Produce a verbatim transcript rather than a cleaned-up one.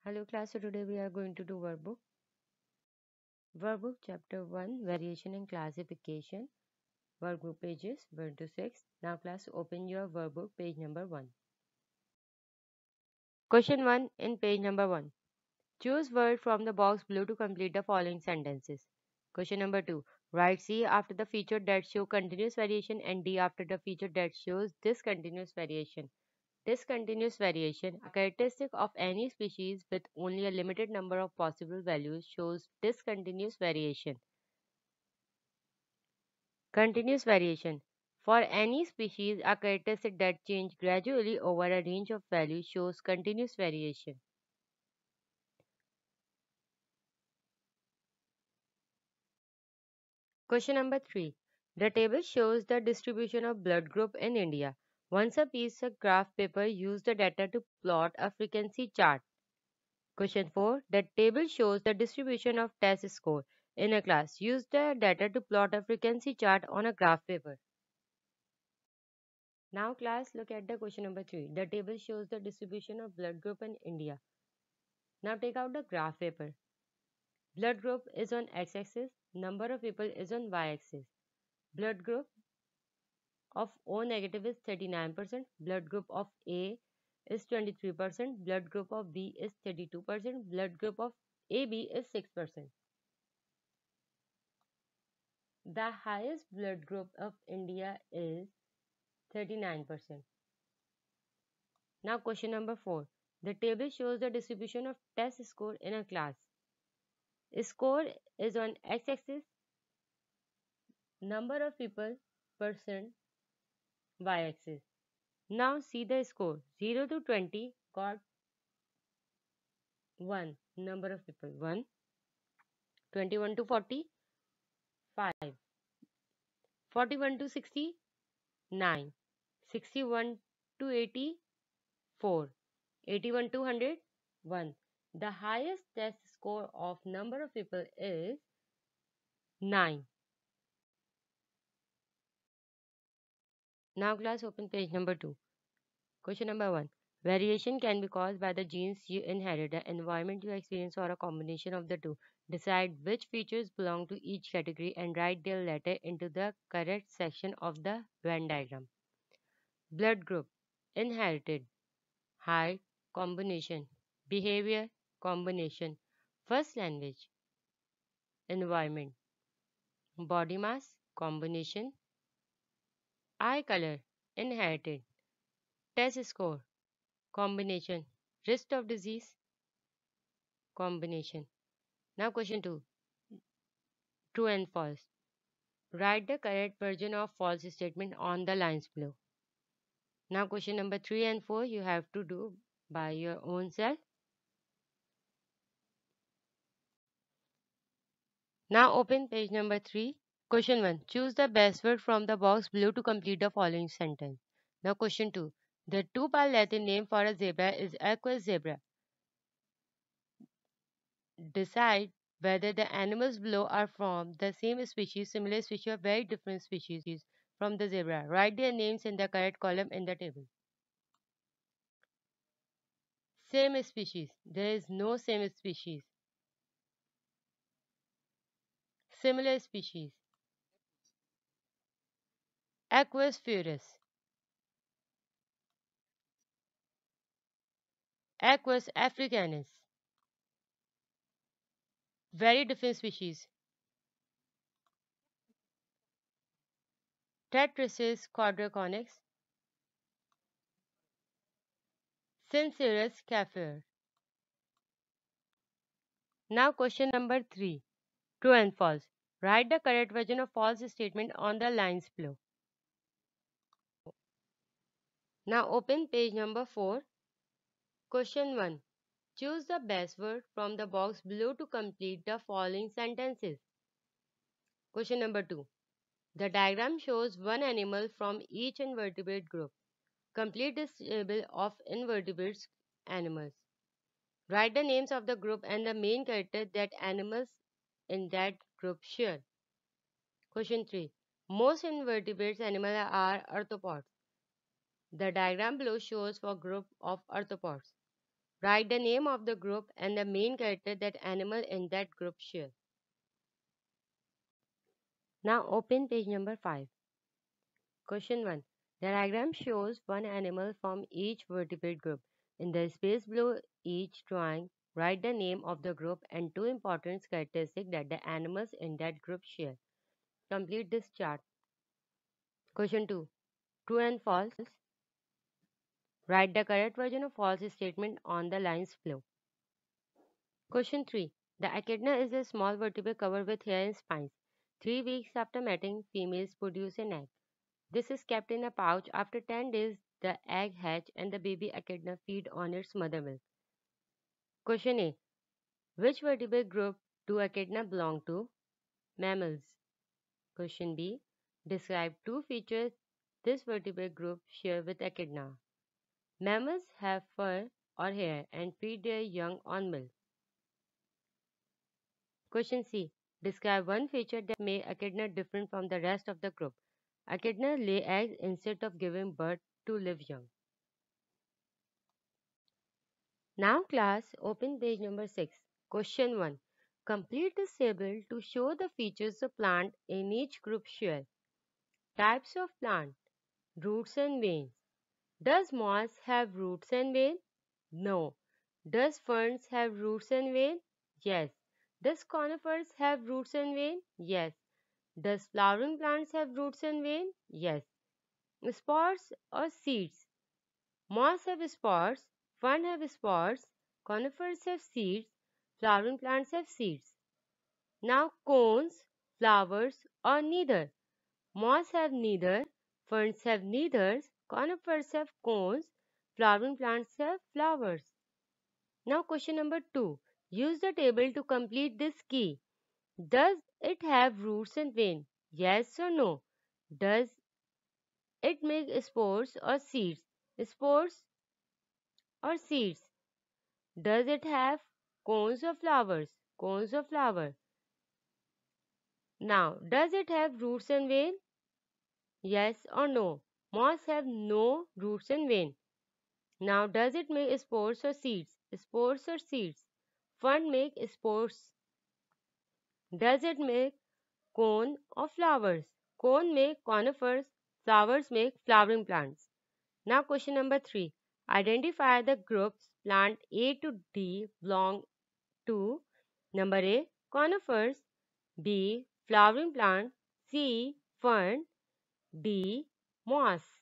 Hello class, so today we are going to do workbook. Workbook chapter one, variation and classification. Workbook pages one to six. Now class, open your workbook page number one. Question one in page number one. Choose word from the box below to complete the following sentences. Question number two. Write C after the feature that show continuous variation and D after the feature that shows discontinuous variation. Discontinuous variation, a characteristic of any species with only a limited number of possible values, shows discontinuous variation. Continuous variation. For any species, a characteristic that changes gradually over a range of values shows continuous variation. Question number three. The table shows the distribution of blood group in India. Once a piece of graph paper, use the data to plot a frequency chart. Question four. The table shows the distribution of test score in a class. Use the data to plot a frequency chart on a graph paper. Now class, look at the question number three. The table shows the distribution of blood group in India. Now take out the graph paper. Blood group is on x-axis, number of people is on y-axis. Blood group of O negative is thirty-nine percent, blood group of A is twenty-three percent, blood group of B is thirty-two percent, blood group of A B is six percent. The highest blood group of India is thirty-nine percent. Now question number four. The table shows the distribution of test score in a class. Score is on x-axis, number of people, percent, y-axis. Now see the score. zero to twenty got one number of people, one. twenty-one to forty, five. forty-one to sixty, nine. sixty-one to eighty, four. eighty-one to one hundred, one. The highest test score of number of people is nine. Now class, open page number two. Question number one. Variation can be caused by the genes you inherit, the environment you experience, or a combination of the two. Decide which features belong to each category and write their letter into the correct section of the Venn diagram. Blood group. Inherited. Height. Combination. Behavior. Combination. First language. Environment. Body mass. Combination. Eye color. Inherited. Test score. Combination. Risk of disease. Combination. Now question two. True and false. Write the correct version of false statement on the lines below. Now question number three and four you have to do by your own self. Now open page number three. Question one. Choose the best word from the box below to complete the following sentence. Now question two. The two-part Latin name for a zebra is Equus zebra. Decide whether the animals below are from the same species, similar species, or very different species from the zebra. Write their names in the correct column in the table. Same species. There is no same species. Similar species. Equus furus. Equus africanus. Very different species. Tetracis quadraconix. Sincerus cafer. Now question number three. True and false. Write the correct version of false statement on the lines below. Now open page number four. Question one. Choose the best word from the box below to complete the following sentences. Question number two. The diagram shows one animal from each invertebrate group. Complete this table of invertebrate animals. Write the names of the group and the main character that animals in that group share. Question three. Most invertebrate animals are arthropods. The diagram below shows for group of arthropods. Write the name of the group and the main character that animal in that group share. Now open page number five. Question one. The diagram shows one animal from each vertebrate group. In the space below each drawing, write the name of the group and two important characteristics that the animals in that group share. Complete this chart. Question two. True and false. Write the correct version of false statement on the lines below. Question three. The echidna is a small vertebrate covered with hair and spines. Three weeks after mating, females produce an egg. This is kept in a pouch. After ten days, the egg hatch and the baby echidna feed on its mother milk. Question A. Which vertebrate group do echidna belong to? Mammals. Question B. Describe two features this vertebrate group share with echidna. Mammals have fur or hair and feed their young on milk. Question C. Describe one feature that makes echidna different from the rest of the group. Echidna lay eggs instead of giving birth to live young. Now class, open page number six. Question one. Complete this table to show the features of plant in each group share. Types of plant. Roots and veins. Does moss have roots and veins? No. Does ferns have roots and veins? Yes. Does conifers have roots and veins? Yes. Does flowering plants have roots and veins? Yes. Spores or seeds. Moss have spores, fern have spores, conifers have seeds, flowering plants have seeds. Now cones, flowers or neither. Moss have neither, ferns have neither, conifers have cones, flowering plants have flowers. Now question number two. Use the table to complete this key. Does it have roots and veins? Yes or no? Does it make spores or seeds? Spores or seeds? Does it have cones or flowers? Cones or flower? Now, does it have roots and veins? Yes or no? Moss have no roots and veins. Now, does it make spores or seeds? Spores or seeds? Fern make spores. Does it make cone or flowers? Cone make conifers. Flowers make flowering plants. Now, question number three. Identify the groups plant A to D belong to. Number A. Conifers. B. Flowering plant. C. Fern. D. Moss.